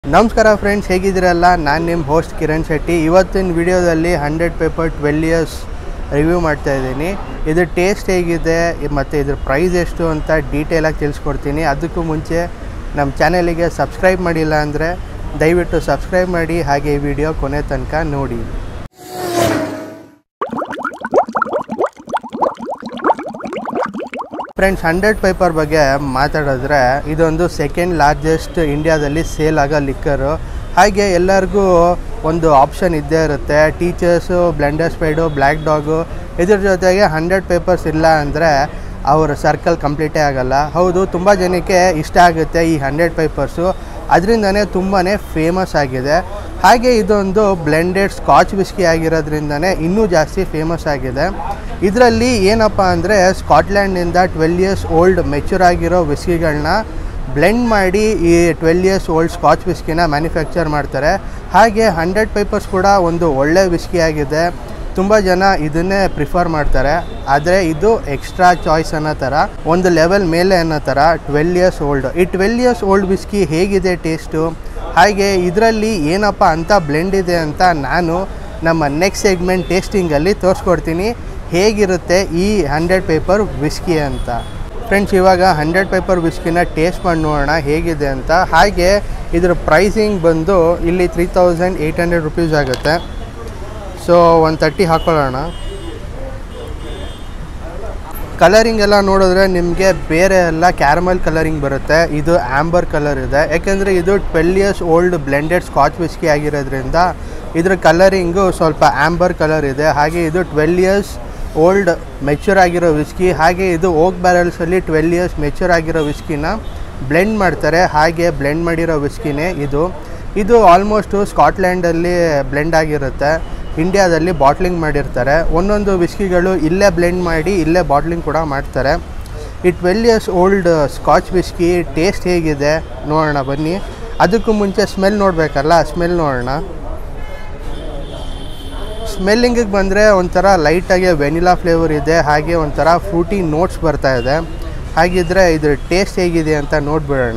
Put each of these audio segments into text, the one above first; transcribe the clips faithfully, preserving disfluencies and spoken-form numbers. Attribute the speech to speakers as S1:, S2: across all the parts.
S1: ನಮಸ್ಕಾರ ಫ್ರೆಂಡ್ಸ್, ಹೇಗಿದ್ದೀರಲ್ಲ? ನಾನು ನಿಮ್ಮ ಹೋಸ್ಟ್ ಕಿರಣ್ ಶೆಟ್ಟಿ. ಇವತ್ತಿನ ವಿಡಿಯೋದಲ್ಲಿ hundred paper twelve years review ಮಾಡ್ತಾ ಇದ್ದೀನಿ. ಇದು ಟೇಸ್ಟ್ ಹೇಗಿದೆ ಮತ್ತು ಇದ್ರ ಪ್ರೈಸ್ ಎಷ್ಟು ಅಂತ ಡೀಟೇಲಾಗಿ ತಿಳಿಸ್ಕೊಡ್ತೀನಿ. ಅದಕ್ಕೂ ಮುಂಚೆ ನಮ್ಮ ಚಾನಲಿಗೆ ಸಬ್ಸ್ಕ್ರೈಬ್ ಮಾಡಿಲ್ಲ ಅಂದರೆ ದಯವಿಟ್ಟು ಸಬ್ಸ್ಕ್ರೈಬ್ ಮಾಡಿ, ಹಾಗೆ ಈ ವಿಡಿಯೋ ಕೊನೆ ತನಕ ನೋಡಿ. ಫ್ರೆಂಡ್ಸ್, ಹಂಡ್ರೆಡ್ ಪೇಪರ್ ಬಗ್ಗೆ ಮಾತಾಡಿದ್ರೆ ಇದೊಂದು ಸೆಕೆಂಡ್ ಲಾರ್ಜೆಸ್ಟ್ ಇಂಡಿಯಾದಲ್ಲಿ ಸೇಲ್ ಆಗೋ ಲಿಕ್ಕರು. ಹಾಗೆ ಎಲ್ಲರಿಗೂ ಒಂದು ಆಪ್ಷನ್ ಇದ್ದೇ ಇರುತ್ತೆ. ಟೀಚರ್ಸು, ಬ್ಲೆಂಡರ್ ಸ್ಪೈಡು, ಬ್ಲ್ಯಾಕ್ ಡಾಗು, ಇದ್ರ ಜೊತೆಗೆ ಹಂಡ್ರೆಡ್ ಪೇಪರ್ಸ್ ಇಲ್ಲ ಅಂದರೆ ಅವರ ಸರ್ಕಲ್ ಕಂಪ್ಲೀಟೇ ಆಗೋಲ್ಲ. ಹೌದು, ತುಂಬ ಜನಕ್ಕೆ ಇಷ್ಟ ಆಗುತ್ತೆ ಈ ಹಂಡ್ರೆಡ್ ಪೇಪರ್ಸು, ಅದರಿಂದನೇ ತುಂಬಾ ಫೇಮಸ್ ಆಗಿದೆ. ಹಾಗೆ ಇದೊಂದು ಬ್ಲೆಂಡೆಡ್ ಸ್ಕಾಚ್ ವಿಸ್ಕಿ ಆಗಿರೋದ್ರಿಂದನೇ ಇನ್ನೂ ಜಾಸ್ತಿ ಫೇಮಸ್ ಆಗಿದೆ. ಇದರಲ್ಲಿ ಏನಪ್ಪ ಅಂದರೆ ಸ್ಕಾಟ್ಲ್ಯಾಂಡಿಂದ ಟ್ವೆಲ್ ಇಯರ್ಸ್ ಓಲ್ಡ್ ಮೆಚ್ಯೂರ್ ಆಗಿರೋ ವಿಸ್ಕಿಗಳನ್ನ ಬ್ಲೆಂಡ್ ಮಾಡಿ ಈ ಟ್ವೆಲ್ ಇಯರ್ಸ್ ಓಲ್ಡ್ ಸ್ಕಾಚ್ ವಿಸ್ಕಿನ ಮ್ಯಾನುಫ್ಯಾಕ್ಚರ್ ಮಾಡ್ತಾರೆ. ಹಾಗೆ ಹಂಡ್ರೆಡ್ ಪೇಪರ್ಸ್ ಕೂಡ ಒಂದು ಒಳ್ಳೆ ವಿಸ್ಕಿ ಆಗಿದೆ. ತುಂಬ ಜನ ಇದನ್ನೇ ಪ್ರಿಫರ್ ಮಾಡ್ತಾರೆ. ಆದರೆ ಇದು ಎಕ್ಸ್ಟ್ರಾ ಚಾಯ್ಸ್ ಅನ್ನೋ ಥರ, ಒಂದು ಲೆವೆಲ್ ಮೇಲೆ ಅನ್ನೋ ಥರ ಟ್ವೆಲ್ ಇಯರ್ಸ್ ಓಲ್ಡ್. ಈ ಟ್ವೆಲ್ ಇಯರ್ಸ್ ಓಲ್ಡ್ ವಿಸ್ಕಿ ಹೇಗಿದೆ ಟೇಸ್ಟು, ಹಾಗೆ ಇದರಲ್ಲಿ ಏನಪ್ಪ ಅಂತ ಬ್ಲೆಂಡ್ ಇದೆ ಅಂತ ನಾನು ನಮ್ಮ ನೆಕ್ಸ್ಟ್ ಸೆಗ್ಮೆಂಟ್ ಟೇಸ್ಟಿಂಗಲ್ಲಿ ತೋರಿಸ್ಕೊಡ್ತೀನಿ ಹೇಗಿರುತ್ತೆ ಈ ಹಂಡ್ರೆಡ್ ಪೇಪರ್ ವಿಸ್ಕಿ ಅಂತ. ಫ್ರೆಂಡ್ಸ್, ಇವಾಗ ಹಂಡ್ರೆಡ್ ಪೇಪರ್ ವಿಸ್ಕಿನ ಟೇಸ್ಟ್ ಮಾಡಿ ನೋಡೋಣ ಹೇಗಿದೆ ಅಂತ. ಹಾಗೆ ಇದ್ರ ಪ್ರೈಸಿಂಗ್ ಬಂದು ಇಲ್ಲಿ three thousand eight hundred rupees ಆಗುತ್ತೆ. ಸೊ ಒಂದು ತರ್ಟಿ ಹಾಕ್ಕೊಳ್ಳೋಣ. ಕಲರಿಂಗ್ ಎಲ್ಲ ನೋಡಿದ್ರೆ ನಿಮಗೆ ಬೇರೆ ಎಲ್ಲ ಕ್ಯಾರಮಲ್ ಕಲರಿಂಗ್ ಬರುತ್ತೆ. ಇದು ಆ್ಯಂಬರ್ ಕಲರ್ ಇದೆ, ಯಾಕೆಂದರೆ ಇದು twelve years old blended scotch whisky ಆಗಿರೋದ್ರಿಂದ ಇದ್ರ ಕಲರಿಂಗು ಸ್ವಲ್ಪ ಆ್ಯಂಬರ್ ಕಲರ್ ಇದೆ. ಹಾಗೆ ಇದು ಟ್ವೆಲ್ ಇಯರ್ಸ್ ಓಲ್ಡ್ ಮೆಚ್ಯೂರ್ ಆಗಿರೋ ವಿಸ್ಕಿ. ಹಾಗೆ ಇದು ಓಕ್ ಬ್ಯಾರಲ್ಸಲ್ಲಿ ಟ್ವೆಲ್ ಇಯರ್ಸ್ ಮೆಚ್ಯೂರ್ ಆಗಿರೋ ವಿಸ್ಕಿನ ಬ್ಲೆಂಡ್ ಮಾಡ್ತಾರೆ. ಹಾಗೆ ಬ್ಲೆಂಡ್ ಮಾಡಿರೋ ವಿಸ್ಕಿನೇ ಇದು. ಇದು ಆಲ್ಮೋಸ್ಟು ಸ್ಕಾಟ್ಲ್ಯಾಂಡಲ್ಲಿ ಬ್ಲೆಂಡ್ ಆಗಿರುತ್ತೆ, ಇಂಡಿಯಾದಲ್ಲಿ ಬಾಟ್ಲಿಂಗ್ ಮಾಡಿರ್ತಾರೆ. ಒಂದೊಂದು ವಿಸ್ಕಿಗಳು ಇಲ್ಲೇ ಬ್ಲೆಂಡ್ ಮಾಡಿ ಇಲ್ಲೇ ಬಾಟ್ಲಿಂಗ್ ಕೂಡ ಮಾಡ್ತಾರೆ. ಈ twelve years old scotch whisky taste ಹೇಗಿದೆ ನೋಡೋಣ ಬನ್ನಿ. ಅದಕ್ಕೂ ಮುಂಚೆ ಸ್ಮೆಲ್ ನೋಡಬೇಕಲ್ಲ, ಸ್ಮೆಲ್ ನೋಡೋಣ. ಸ್ಮೆಲ್ಲಿಂಗಿಗೆ ಬಂದರೆ ಒಂಥರ ಲೈಟಾಗಿ ವೆನಿಲಾ ಫ್ಲೇವರ್ ಇದೆ. ಹಾಗೆ ಒಂಥರ ಫ್ರೂಟಿ ನೋಟ್ಸ್ ಬರ್ತಾ ಇದೆ. ಹಾಗಿದ್ರೆ ಇದ್ರ ಟೇಸ್ಟ್ ಹೇಗಿದೆ ಅಂತ ನೋಡಿಬಿಡೋಣ.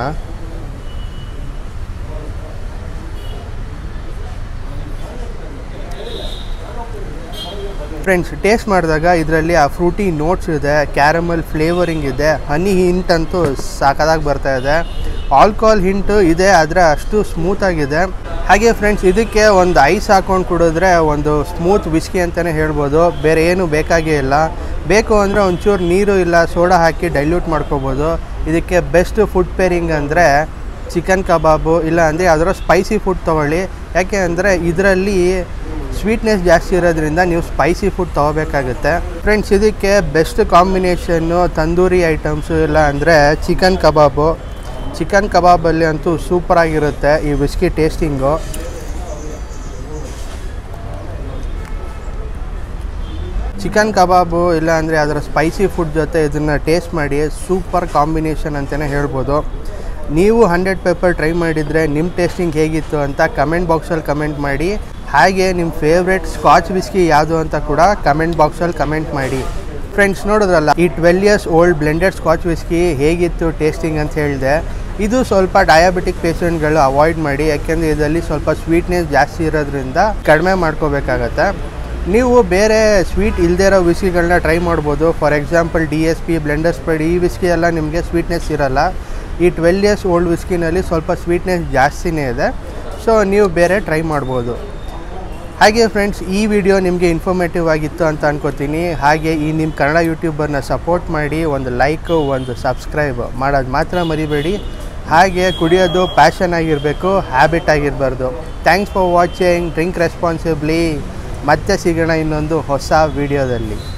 S1: ಫ್ರೆಂಡ್ಸ್, ಟೇಸ್ಟ್ ಮಾಡಿದಾಗ ಇದರಲ್ಲಿ ಆ ಫ್ರೂಟಿ ನೋಟ್ಸ್ ಇದೆ, ಕ್ಯಾರಮಲ್ ಫ್ಲೇವರಿಂಗ್ ಇದೆ, ಹನಿ ಹಿಂಟ್ ಅಂತೂ ಸಾಕಾಗಿ ಬರ್ತಾ ಇದೆ. ಆಲ್ಕೋಹಾಲ್ ಹಿಂಟು ಇದೆ, ಆದರೆ ಅಷ್ಟು ಸ್ಮೂತಾಗಿದೆ. ಹಾಗೆ ಫ್ರೆಂಡ್ಸ್, ಇದಕ್ಕೆ ಒಂದು ಐಸ್ ಹಾಕ್ಕೊಂಡು ಕುಡಿದ್ರೆ ಒಂದು ಸ್ಮೂತ್ ವಿಸ್ಕಿ ಅಂತಲೇ ಹೇಳ್ಬೋದು. ಬೇರೆ ಏನು ಬೇಕಾಗೇ ಇಲ್ಲ. ಬೇಕು ಅಂದರೆ ಒಂಚೂರು ನೀರು ಇಲ್ಲ ಸೋಡಾ ಹಾಕಿ ಡೈಲ್ಯೂಟ್ ಮಾಡ್ಕೋಬೋದು. ಇದಕ್ಕೆ ಬೆಸ್ಟ್ ಫುಡ್ ಪೇರಿಂಗ್ ಅಂದರೆ ಚಿಕನ್ ಕಬಾಬು, ಇಲ್ಲ ಅಂದರೆ ಅದರ ಸ್ಪೈಸಿ ಫುಡ್ ತೊಗೊಳ್ಳಿ. ಯಾಕೆ ಅಂದರೆ ಇದರಲ್ಲಿ ಸ್ವೀಟ್ನೆಸ್ ಜಾಸ್ತಿ ಇರೋದ್ರಿಂದ ನೀವು ಸ್ಪೈಸಿ ಫುಡ್ ತೊಗೋಬೇಕಾಗುತ್ತೆ. ಫ್ರೆಂಡ್ಸ್, ಇದಕ್ಕೆ ಬೆಸ್ಟ್ ಕಾಂಬಿನೇಷನ್ನು ತಂದೂರಿ ಐಟಮ್ಸು, ಇಲ್ಲ ಅಂದರೆ ಚಿಕನ್ ಕಬಾಬು. ಚಿಕನ್ ಕಬಾಬಲ್ಲಿ ಅಂತೂ ಸೂಪರಾಗಿರುತ್ತೆ ಈ ವಿಸ್ಕಿ ಟೇಸ್ಟಿಂಗು. ಚಿಕನ್ ಕಬಾಬು ಇಲ್ಲ ಅಂದರೆ ಅದರ ಸ್ಪೈಸಿ ಫುಡ್ ಜೊತೆ ಇದನ್ನು ಟೇಸ್ಟ್ ಮಾಡಿ, ಸೂಪರ್ ಕಾಂಬಿನೇಷನ್ ಅಂತಲೇ ಹೇಳ್ಬೋದು. ನೀವು ಹಂಡ್ರೆಡ್ ಪೇಪರ್ ಟ್ರೈ ಮಾಡಿದರೆ ನಿಮ್ಮ ಟೇಸ್ಟಿಂಗ್ ಹೇಗಿತ್ತು ಅಂತ ಕಮೆಂಟ್ ಬಾಕ್ಸಲ್ಲಿ ಕಮೆಂಟ್ ಮಾಡಿ. ಹಾಗೆ ನಿಮ್ಮ ಫೇವ್ರೆಟ್ ಸ್ಕಾಚ್ ವಿಸ್ಕಿ ಯಾವುದು ಅಂತ ಕೂಡ ಕಮೆಂಟ್ ಬಾಕ್ಸಲ್ಲಿ ಕಮೆಂಟ್ ಮಾಡಿ. ಫ್ರೆಂಡ್ಸ್, ನೋಡಿದ್ರಲ್ಲ ಈ twelve years old blended scotch whisky ಹೇಗಿತ್ತು ಟೇಸ್ಟಿಂಗ್ ಅಂತ ಹೇಳಿದೆ. ಇದು ಸ್ವಲ್ಪ ಡಯಾಬಿಟಿಕ್ ಪೇಷೆಂಟ್ಗಳು ಅವಾಯ್ಡ್ ಮಾಡಿ, ಯಾಕೆಂದರೆ ಇದರಲ್ಲಿ ಸ್ವಲ್ಪ ಸ್ವೀಟ್ನೆಸ್ ಜಾಸ್ತಿ ಇರೋದ್ರಿಂದ ಕಡಿಮೆ ಮಾಡ್ಕೋಬೇಕಾಗತ್ತೆ. ನೀವು ಬೇರೆ ಸ್ವೀಟ್ ಇಲ್ಲದೇ ಇರೋ ವಿಸ್ಕಿಗಳನ್ನ ಟ್ರೈ ಮಾಡ್ಬೋದು. For example D S P, blender ಸ್ಪೈಡ್, ಈ ವಿಸ್ಕಿ ಎಲ್ಲ ನಿಮಗೆ ಸ್ವೀಟ್ನೆಸ್ ಇರೋಲ್ಲ. ಈ ಟ್ವೆಲ್ ಇಯರ್ಸ್ ಓಲ್ಡ್ ವಿಸ್ಕಿನಲ್ಲಿ ಸ್ವಲ್ಪ ಸ್ವೀಟ್ನೆಸ್ ಜಾಸ್ತಿನೇ ಇದೆ. ಸೊ ನೀವು ಬೇರೆ ಟ್ರೈ ಮಾಡ್ಬೋದು. ಹಾಗೆ ಫ್ರೆಂಡ್ಸ್, ಈ ವಿಡಿಯೋ ನಿಮಗೆ ಇನ್ಫಾರ್ಮೇಟಿವ್ ಆಗಿತ್ತು ಅಂತ ಅನ್ಕೋತೀನಿ. ಹಾಗೆ ಈ ನಿಮ್ಮ ಕನ್ನಡ ಯೂಟ್ಯೂಬರ್ನ ಸಪೋರ್ಟ್ ಮಾಡಿ, ಒಂದು ಲೈಕು, ಒಂದು ಸಬ್ಸ್ಕ್ರೈಬ್ ಮಾಡೋದು ಮಾತ್ರ ಮರಿಬೇಡಿ. ಹಾಗೆ ಕುಡಿಯೋದು ಪ್ಯಾಷನ್ ಆಗಿರಬೇಕು, ಹ್ಯಾಬಿಟ್ ಆಗಿರಬಾರ್ದು. Thanks for watching. Drink responsibly. ಮತ್ತೆ ಸಿಗೋಣ ಇನ್ನೊಂದು ಹೊಸ ವಿಡಿಯೋದಲ್ಲಿ.